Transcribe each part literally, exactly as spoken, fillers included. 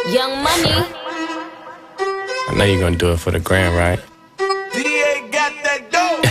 Young Money. I know you're gonna do it for the grand, right? D A got that dope.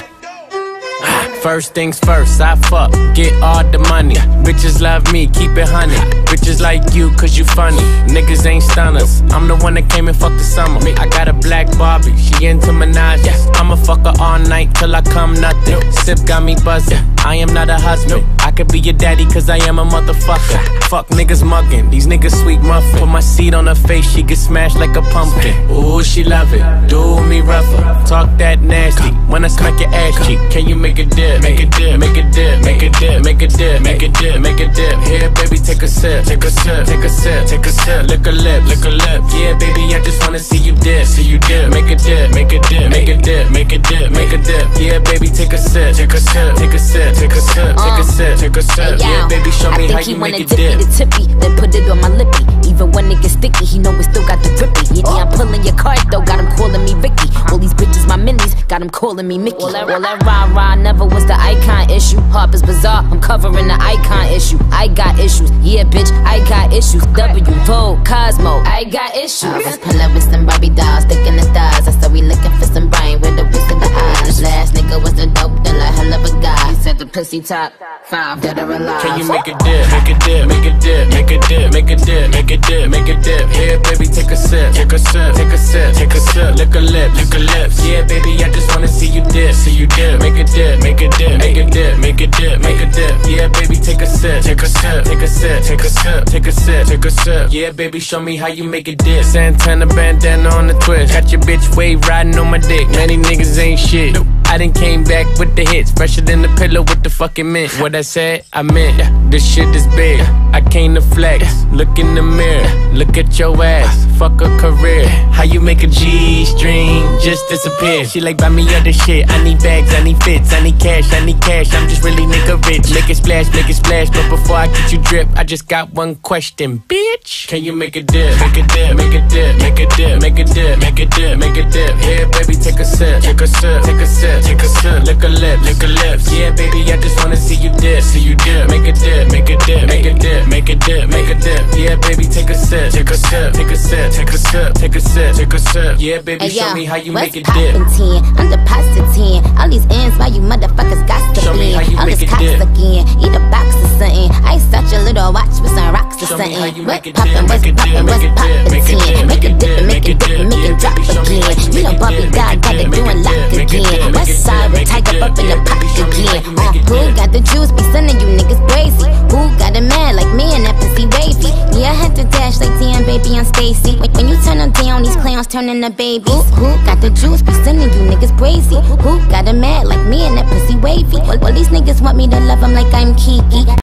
First things first, I fuck, get all the money. Bitches love me, keep it honey. Bitches like you, cause you funny. Niggas ain't stunners. I'm the one that came and fucked the summer. I got a black Barbie, she into Minaj. I'ma fuck her all night till I come nothing. Sip got me buzzing, I am not a husband. I could be your daddy cause I am a motherfucker. Fuck niggas mugging, these niggas sweet muffin. Put my seed on her face, she get smashed like a pumpkin. Ooh, she love it, do me rougher. Talk that nasty, when I smack your ass cheek. Can you make a dip? Make a dip, make a dip, make a dip, make a dip, make a dip, make a dip. Here, baby, take a sip, take a sip, take a sip, take a sip. Lick a lip, lick a lip. Yeah, baby, I just wanna see you dip, see you dip. Make a dip, make a dip, make a dip, make a dip, make a dip. Yeah, baby, take a sip, take a sip, take a sip, take a sip, take a sip, take a sip. Yeah, baby, show me how you make a dip. I think he wanna dip me the tippy, then put it on my lippy. Even when it gets sticky, he know we still got the grippy. Yeah, I'm pulling your card though, got him calling me Ricky. All these bitches my minis, got him calling me Mickey. All that, all that rah-rah never was the icon issue. Harper's Bazaar, I'm covering the icon issue. I got issues, yeah bitch, I got issues. W, Vogue, Cosmo, I got issues. I was pulling with some Barbie dolls, sticking the stars. I said we looking for some brain with a whisk in the eyes. Last nigga was the dope dealer, hell of a guy. He said the pussy top five, dead or alive. Can you make a dip, make a dip, make a dip, make a dip, make a dip, make a dip, make a dip. Here, baby, take a sip, take a sip, take a sip, take a sip. Lick a lip, lick a lips. Yeah, baby, I just wanna see you dip, see you dip. Make a dip, make a dip, make a dip, make a dip, make a dip. Yeah, baby, take a sip, take a sip, take a sip, take a sip, take a sip, take a sip. Yeah, baby, show me how you make a dip. Santana bandana on the twist, got your bitch wave riding on my dick. Many niggas ain't shit. I done came back with the hits, fresher than the pillow with the fucking mint. What I said, I meant. This shit is big. I came to flex. Look in the mirror, look at your ass. Fuck a career. How you make a G-string just disappear? She like, buy me other shit. I need bags, I need fits, I need cash, I need cash. I'm just really nigga rich. Make it splash, make it splash. But before I get you drip, I just got one question, bitch. Can you make a dip? Make a dip, make a dip, make a dip, make a dip, make a dip, make a dip. Here, baby, take a sip, take a sip, take a sip, take a sip. Lick a lip, lick a lips. Yeah, baby, I just wanna see you dip, see you dip. Make a dip, make a dip, make a dip, make a dip, make a dip. Yeah, baby, take a sip, take a sip, take a sip, take a sip, take a sip, take a sip. Yeah, baby, show me how you make a dip. I'm depositing all these ends while you motherfuckers got to Show me how you all make this a cops dip. again, eat a box or something. I such a little watch with some rocks or Show me something. how you What make a poppin', dip, what's make a dip, poppin', what's make a dip, poppin', make a dip, make a dip, make a dip, make it drop Yeah, baby, show me how again. you You know make a Bobby dip, God got make a it dip, doing make a lock dip, make a again. dip, West make a side dip, with make a Tiger dip. up in the Yeah, pot baby, show me how again. you Uh, make a who dip. got the juice? Be sending you niggas crazy. Who got a man like me and that pussy wavy? Yeah, I had to dash like damn baby on Stacy. When, when you turn them down, these clowns turn into babies. Who, who got the juice? Be sending you niggas crazy. Who got a man like me and that pussy wavy? Well, well, these niggas want me to love them like I'm Kiki.